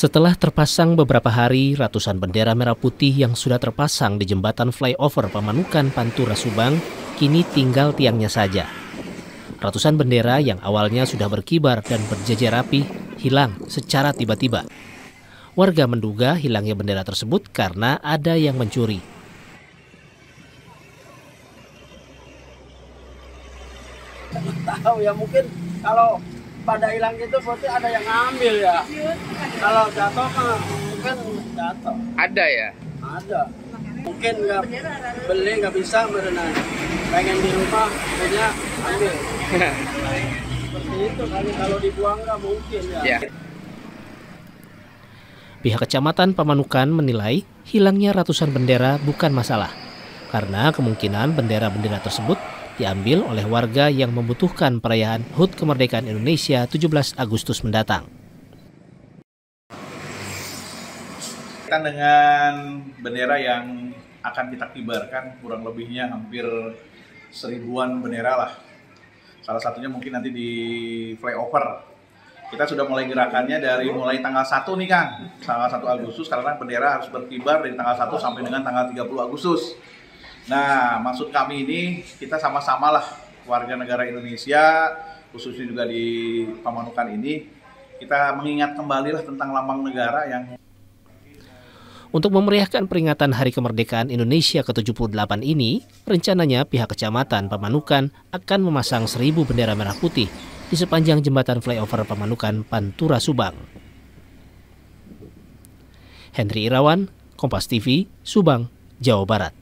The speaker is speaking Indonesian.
Setelah terpasang beberapa hari, ratusan bendera merah putih yang sudah terpasang di jembatan flyover Pamanukan Pantura Subang kini tinggal tiangnya saja. Ratusan bendera yang awalnya sudah berkibar dan berjejer rapi hilang secara tiba-tiba. Warga menduga hilangnya bendera tersebut karena ada yang mencuri. Tahu ya, mungkin kalau pada hilang gitu berarti ada yang ngambil ya. Kalau jatuh mah mungkin jatuh. Ada ya? Ada. Mungkin nggak beli, nggak bisa merenang. Pengen di rumah punya ambil. Seperti itu kali, kalau dibuang nggak mungkin ya. Pihak Kecamatan Pamanukan menilai hilangnya ratusan bendera bukan masalah, karena kemungkinan bendera-bendera tersebut diambil oleh warga yang membutuhkan perayaan HUT Kemerdekaan Indonesia 17 Agustus mendatang. Dengan bendera yang akan kita kibarkan, kurang lebihnya hampir 1000-an bendera lah. Salah satunya mungkin nanti di flyover. Kita sudah mulai gerakannya dari mulai tanggal 1 nih Kang, tanggal 1 Agustus, karena bendera harus berkibar dari tanggal 1 sampai dengan tanggal 30 Agustus. Nah, maksud kami ini kita sama-sama lah warga negara Indonesia, khususnya juga di Pamanukan ini, kita mengingat kembali lah tentang lambang negara yang... Untuk memeriahkan peringatan Hari Kemerdekaan Indonesia ke-78 ini, rencananya pihak Kecamatan Pamanukan akan memasang 1000 bendera merah putih di sepanjang jembatan flyover Pamanukan Pantura Subang. Henry Irawan, Kompas TV, Subang, Jawa Barat.